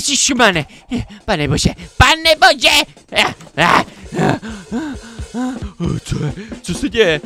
Ježišmane, pane bože, pane bože! Co se děje?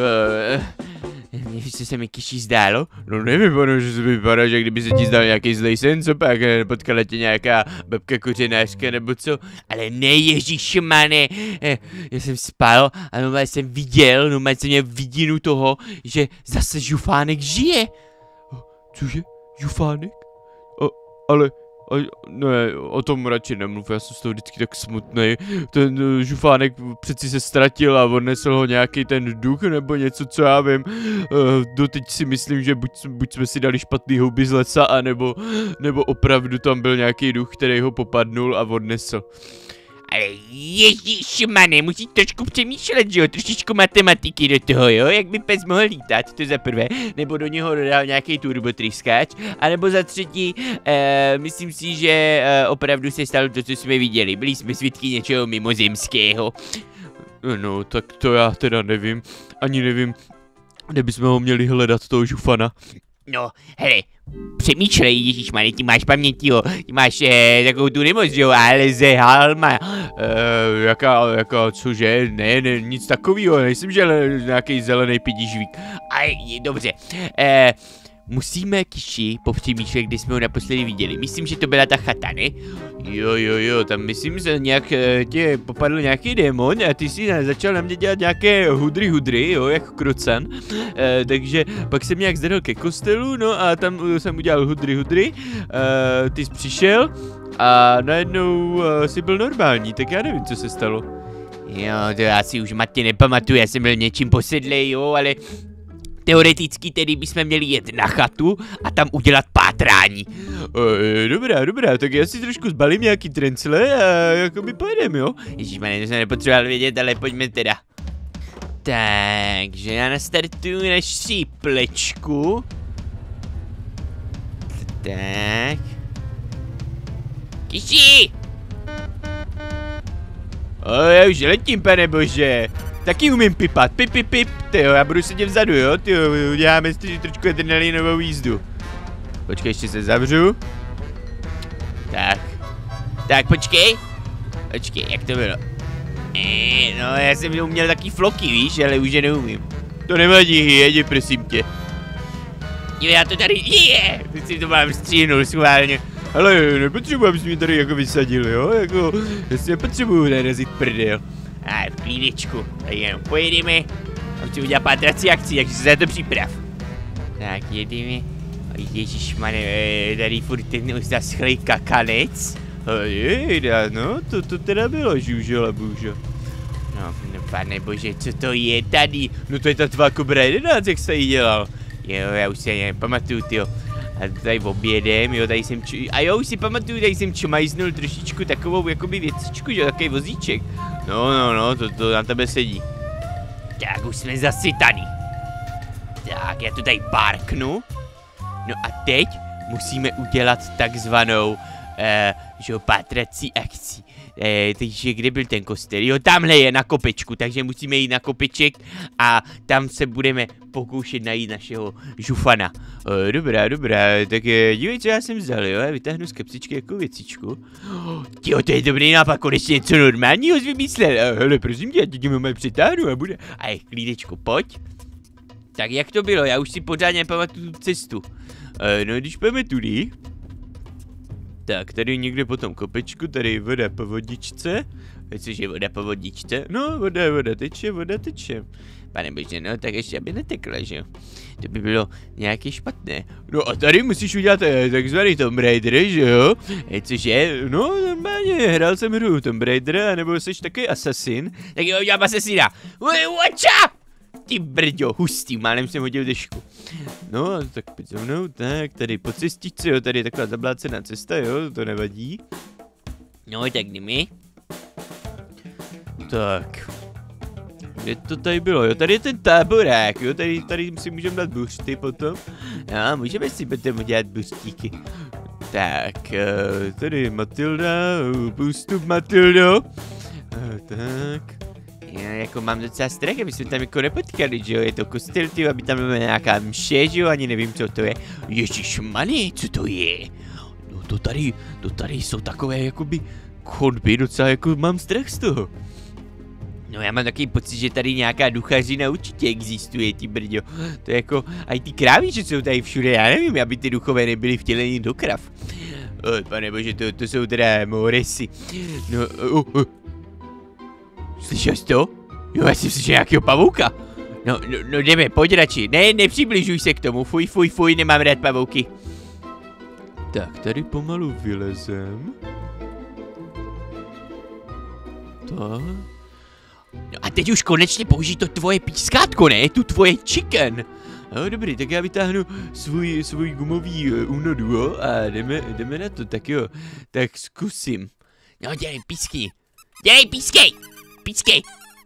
Víš, co se mi Kiši zdálo? No nevím, ono, že se vypadá, že kdyby se ti zdal nějaký zlej sen, co pak, potkala tě nějaká babka kořenářka nebo co? Ale ne, ježišmane, já jsem spal a normálně jsem viděl, normálně jsem měl vidinu toho, že zase Žufánek žije. Cože? Žufánek? Ale ne, o tom radši nemluv, já jsem z toho vždycky tak smutný. Ten Žufánek přeci se ztratil a odnesl ho nějaký ten duch nebo něco, co já vím. Doteď si myslím, že buď jsme si dali špatný houby z lesa, anebo opravdu tam byl nějaký duch, který ho popadnul a odnesl. Ale ježišmane, musíš trošku přemýšlet, že jo, trošičku matematiky do toho, jo, jak by pes mohl lítat, to za prvé, nebo do něho dodal nějaký turbotryskáč, anebo za třetí, myslím si, že opravdu se stalo to, co jsme viděli, byli jsme svědky něčeho mimozemského. No, tak to já teda nevím, ani nevím, kde bychom ho měli hledat, toho Žufana. No, hele, přemýšlej, ježišmane, ty máš paměť, jo, ty máš takovou tu nemoc, jo, Alzheimer. Jaká, cože, ne, nic takového, nejsem, že nějaký zelený pidížvík. Ale, dobře, musíme, Kiši, popřemýšlet, kdy jsme ho naposledy viděli. Myslím, že to byla ta chata, ne? Jo, tam myslím, že nějak tě popadl nějaký démon a ty si začal na mě dělat nějaké hudry, jo, jako krocan. Takže pak jsem nějak zvedl ke kostelu, no a tam jsem udělal hudry, ty jsi přišel a najednou jsi byl normální, tak já nevím, co se stalo. Jo, to já si už matně nepamatuju, já jsem byl něčím posedlej, jo, ale teoreticky tedy bychom měli jet na chatu a tam udělat pátrání. Dobrá, tak já si trošku zbalím nějaký trencle a jako my pojedeme, jo? Ježišmane, to jsem nepotřeboval vědět, ale pojďme teda. Takže já nastartuju naši plečku. Tak. Kiši! Já už letím, pane bože. Taky umím pipat, pip, tyjo, já budu sedět vzadu, jo, tyjo, uděláme si trošku adrenalinovou jízdu. Počkej, ještě se zavřu. Tak, počkej, jak to bylo? No, já jsem uměl taky floky, víš, ale už je neumím. To nevadí, jedi, prosím tě. Jo, já to tady, teď si to mám stříhnul schválně. Ale nepotřebuji, abys mě tady jako vysadil, jo, jako, já si nepotřebuji narazit prdel. A v klídečku, tady jenom pojedeme a chci udělat pátrací akci, takže se za to připrav. Tak jedeme, ježišmane, tady furt ten zaschlej kakanec. No, to teda bylo žužo, bůžo. No, pane bože, co to je tady? No to je ta tvá Kobra 11, jak jsi ji dělal. Jo, já už se nepamatuju, tyjo. A tady obědem, jo, tady jsem a jo, už si pamatuju, tady jsem čmajznul trošičku takovou jakoby věcičku, že takový vozíček. No, to na tebe sedí. Tak už jsme zase tady. Tak, já to tady parknu. No a teď musíme udělat takzvanou, že jo, pátrací akci. Takže kde byl ten kostel? Jo, tamhle je na kopečku, takže musíme jít na kopeček a tam se budeme pokoušet najít našeho Žufana. Dobrá, tak dívej, co já jsem vzal, jo, já vytáhnu z kapsičky jako věcičku. Jo, to je dobrý nápad, konečně něco normálního jsi vymyslel. Hele, prosím tě, já tě mám přitáhnu a bude. A je, klídečku, pojď. Tak jak to bylo, já už si pořádně pamatuju tu cestu. No, když půjdeme tudy. Tak, tady někde po tom kopečku, tady voda po vodičce. Cože voda po vodičce? No, voda teče. Pane bože, no, tak ještě aby netekla, že jo? To by bylo nějaké špatné. No a tady musíš udělat takzvaný Tomb Raider, že jo? Cože? No, normálně, hrál jsem hru Tomb Raider, anebo jsi taky asasin. Tak jo, udělám asasina. Watcha! Ty brďo, hustý, málem jsem hodil dešku. No, tak pojď za mnou, tak, tady po cestičce, jo, tady je taková zablácená cesta, jo, to nevadí. No, tak jdeme. Tak. Kde to tady bylo, jo, tady je ten táborák, jo, tady si můžeme dát buřty potom. No, můžeme si potom udělat buřtíky. Tak, tady Matilda, postup Matildo. Tak. Já jako mám docela strach, aby jsme tam jako nepotkali, že jo, je to kostel, tyjo, aby tam byla nějaká mše, že jo, ani nevím, co to je. Ježišmane, co to je? No to tady jsou takové jakoby chodby, docela jako mám strach z toho. No já mám takový pocit, že tady nějaká duchařina určitě existuje, ty brďo. To je jako, aj ty krávy, že jsou tady všude, já nevím, aby ty duchové nebyly vtěleni do krav. Panebože, to jsou teda moresy. No, Slyšel jsi to? Jo, já jsem slyšel nějakého pavouka. No, jdeme, pojď radši. Ne, nepřibližuj se k tomu, fuj, nemám rád pavouky. Tak, tady pomalu vylezem. Tak. No a teď už konečně použij to tvoje pískátko, ne? Tu tvoje chicken. No dobrý, tak já vytáhnu svůj gumový únodu, jo? A jdeme na to, tak jo. Tak zkusím. No dělej písky. Dělej pískej. Pískej.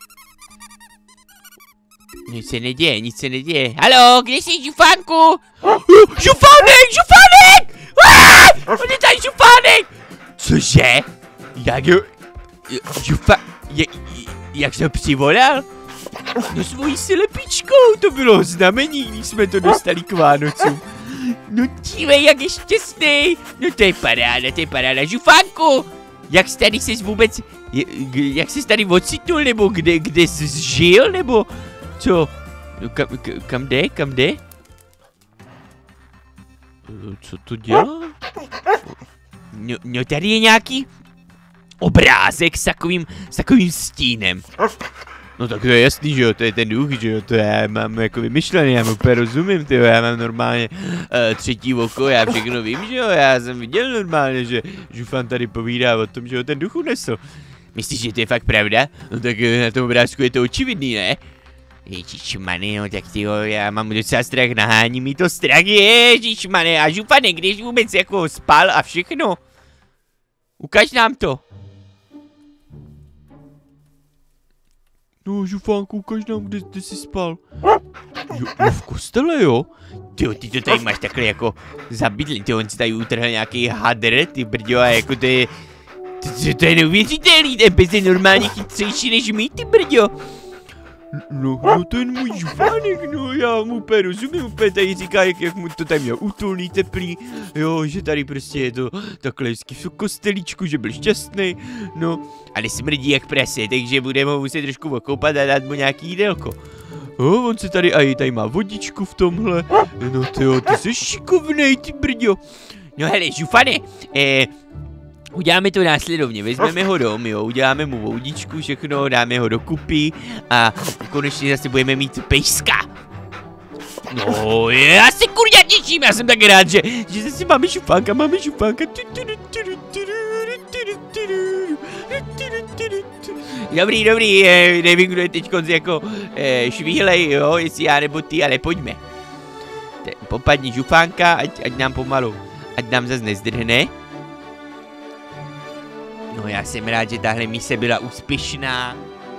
Nic se neděje. Haló, kde jsi, Žufánku? Žufánek! On je tady Žufánek! Cože? Jak jo? Jak jsi ho přivolal? No svojí slepičkou, to bylo znamení, když jsme to dostali k Vánocům. No dívej, jak je šťastný. No to je paráda, Žufánku! Jak jsi tady ses vůbec, jak jsi tady ocitnul, nebo kde jsi žil, nebo co? No, kam jde? Co to dělá? No tady je nějaký obrázek s takovým stínem. No tak to je jasný, že jo, to je ten duch, že jo, to já mám jako vymyšlený, já mu úplně rozumím, tyjo, já mám normálně třetí oko, já všechno vím, že jo, já jsem viděl normálně, že Žufán tady povídá o tom, že ho ten duch unesl. Myslíš, že to je fakt pravda? No tak na tom obrázku je to očividný, ne? Ježišmane, no tak tyjo, já mám docela strach, nahání mi to strach, ježišmane, a Žufane, když vůbec jako spal a všechno? Ukaž nám to. No, Žufánku, ukaž nám, kde jsi spal. Jo, v kostele, jo? Tyjo, ty to tady máš takhle jako zabydlý, ty on si tady utrhl nějaký hadr, ty brďo, a jako to je neuvěřitelný, ten pes je normálně chytřejší než my, ty brďo. No ten můj Žufánek, no já mu úplně rozumím, úplně tady říká, jak mu to tady měl útulný, teplý, jo, že tady prostě je to takhle hezky v kostelíčku, že byl šťastný, no. Ale smrdí jak prase, takže budeme ho muset trošku okoupat a dát mu nějaký jídelko. Jo, on se tady má vodičku v tomhle, no tyjo, ty jsi šikovnej, ty brďo. No hele, Žufane, uděláme to následovně, vezmeme ho dom, jo, uděláme mu vodičku, všechno, dáme ho dokupy a konečně zase budeme mít pejska. No, já se kurňa těším, já jsem tak rád, že zase máme Žufánka. Dobrý, nevím, kdo je teďkonc jako švíhlej, jo, jestli já nebo ty, ale pojďme. Popadni Žufánka, ať nám pomalu, ať nám zase nezdrhne. No já jsem rád, že tahle mise byla úspěšná.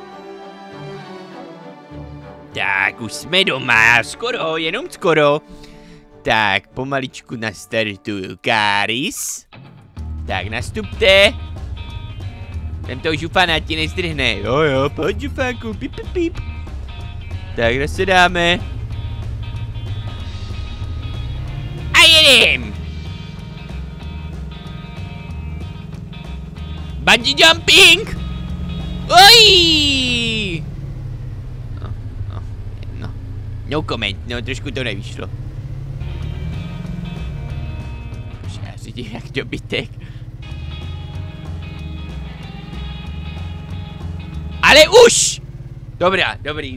Tak, už jsme doma, skoro, jenom skoro. Tak, pomaličku nastartuju Káris. Tak, nastupte. Ten toho Žufána ti nezdrhne. Jo, pojď Žufánku, pip. Tak, kde se dáme? A jedem! Bungee jumping! Oj! No comment, no trošku to nevyšlo. Já si dělám jak dobytek. Ale už! Dobrý.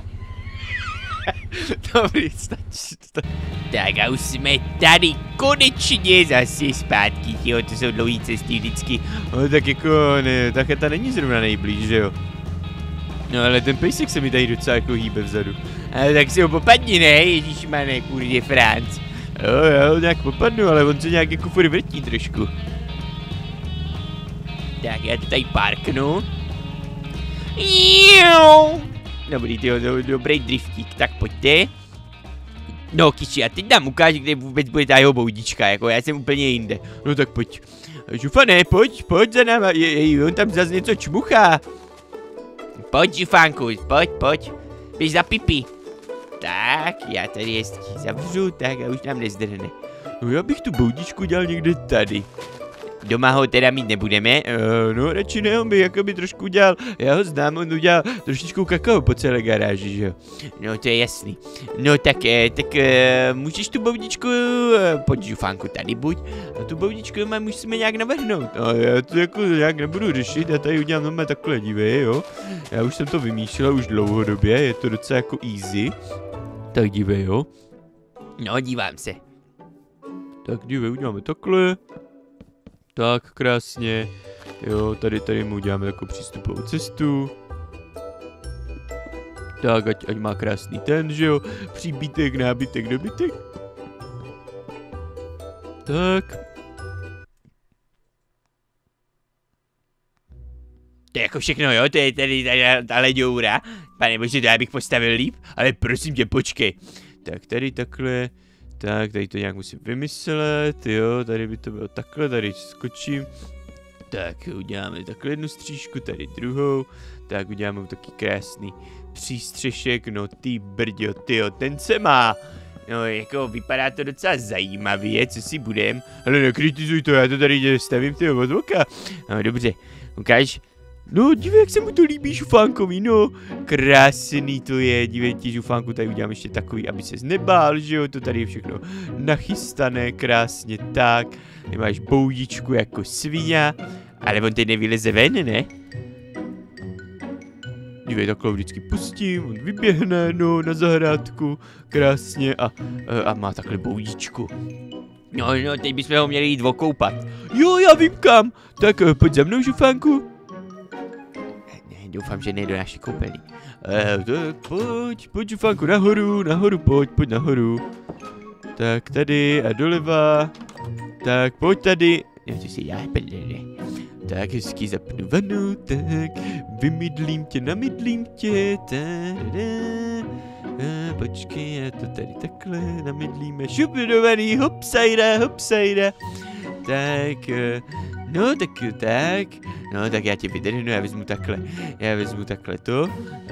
Dobrý, stačí. Tak a už jsme tady konečně zase zpátky, jo, to jsou dlouhý cesty vždycky. No tak jako, ne, ta chata není zrovna nejblíž, že jo? No ale ten pejsek se mi tady docela jako hýbe vzadu. Ale tak si ho popadni, ne, ježišmane, kurde Franc. Jo, nějak popadnu, ale on se nějak jako furt vrtí trošku. Tak já to tady parknu. Dobrý, tyjo, dobrý driftík, tak pojďte. No Kiši, a teď nám ukáž, kde vůbec bude ta jeho boudička, jako já jsem úplně jinde. No tak pojď. Žufane, pojď za náma, on tam zase něco čmuchá. Pojď Žufánku, pojď. Běž za pipi. Tak, já tady hezky zavřu, tak a už nám nezdrhne. No já bych tu boudičku dělal někde tady. Doma ho teda mít nebudeme. No radši ne, on by jakoby trošku dělal, já ho znám, on udělal trošičku kakao po celé garáži, že jo. No to je jasný. No tak můžeš tu boudičku, pojď Žufánku tady buď. A tu boudičku musíme nějak navrhnout. No já to jako nějak nebudu řešit, já tady udělám normálně takhle, dívej, jo. Já už jsem to vymýšlel už dlouhodobě, je to docela jako easy. Tak dívej, jo. No dívám se. Tak dívej, uděláme takhle. Tak, krásně. Jo, tady mu uděláme takovou přístupovou cestu. Tak, ať má krásný ten, že jo. Příbytek, nábytek, dobytek. Tak. To je jako všechno, jo? To je tady ta leďoura. Pane bože, to já bych postavil líp, ale prosím tě, počkej. Tak, tady takhle. Tak, tady to nějak musím vymyslet, jo, tady by to bylo takhle, tady skočím. Tak, uděláme takhle jednu střížku, tady druhou. Tak, uděláme taky krásný přístřešek, no ty brďo, tyjo, ten se má. No, jako vypadá to docela zajímavě, co si budem. Ale nekritizuj to, já to tady stavím, tyjo, od oka. No, dobře, ukáž. No, dívej, jak se mu to líbí Žufánkovi, no. Krásný to je, dívej ti, Žufánku, tady udělám ještě takový, aby ses nebál, že jo, to tady je všechno nachystané, krásně tak. Nemáš boudičku jako svině, ale on teď nevyleze ven, ne? Dívej, takhle vždycky pustím, on vyběhne, no, na zahrádku, krásně a má takhle boudičku. No, teď bychom ho měli jít okoupat. Jo, já vím kam, tak pojď za mnou, Žufánku. Doufám, že nejde do naší koupelny. Pojď Žufánku, nahoru, pojď nahoru. Tak tady a doleva. Tak pojď tady. No to si já prdele. Tak hezky zapnu vanu, tak vymydlím tě, namydlím tě. Počkej, já to tady takhle namydlíme. Šupidovaný, hopsajda. Tak, no tak já tě vydrhnu, já vezmu takhle to,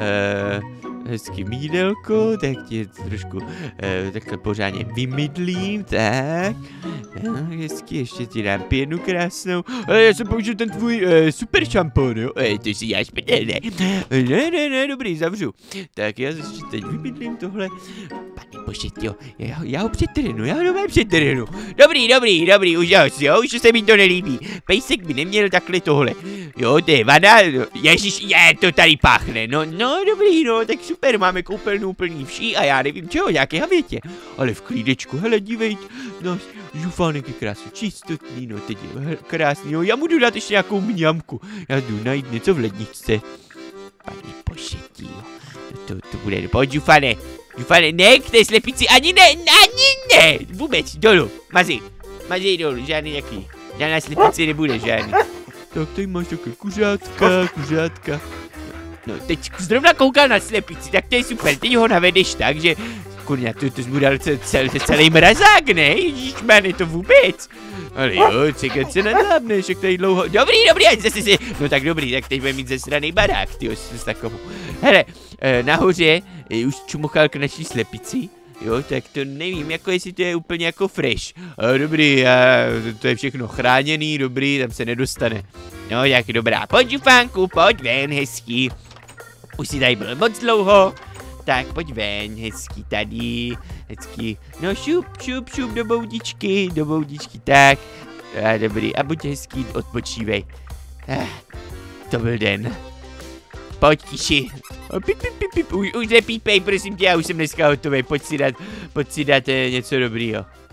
hezky mídelko, tak tě trošku takhle pořádně vymydlím, tak, no, hezky, ještě ti dám pěnu krásnou, já jsem použil ten tvůj super šampon, jo, to si já špatně, ne, dobrý, zavřu, tak já ještě teď vymydlím tohle, pane bože, jo, já ho přetrhnu, dobrý, už se mi to nelíbí, pejsek by neměl takhle tohle, jo, to je vada, ježiš, to tady páchne, no dobrý, no, tak super, máme koupelnu plný vší a já nevím čeho, nějaké havětě, ale v klídečku, hele, dívej, náš Žufánek je krásně čistotný, no, teď je krásný, no, já mu jdu dát ještě nějakou mňamku, já jdu najít něco v ledničce, pane bože, jo, to bude, pojď Žufane, ne, k té slepici, ani ne, vůbec, dolů, mazej dolů, žádná slepici nebude, žádný. Tak tady máš takové kuřátka. No, teď zrovna koukal na slepici, tak to je super, teď ho navedeš tak, že kurňa, to jsi mu dal celý mrazák, ne? Ježišmane, to vůbec. Ale jo, čekat se nadlábneš, jak tady dlouho, dobrý, ať zase si, no tak dobrý, tak teď bude mít zesranej barák, tyjo, s takovou. Hele, nahoře už čumochal k naší slepici. Jo, tak to nevím, jako jestli to je úplně jako fresh. Dobrý, to je všechno chráněný, dobrý, tam se nedostane. No, jak dobrá, pojď Žufánku, pojď ven, hezký. Už si tady byl moc dlouho. Tak, pojď ven, hezký tady, hezký. No, šup, do boudičky, tak. Dobrý, a buď hezký, odpočívej. To byl den. Pojď, tiši. Už nepípej, prosím tě, já už jsem dneska hotový, pojď si dát něco dobrýho.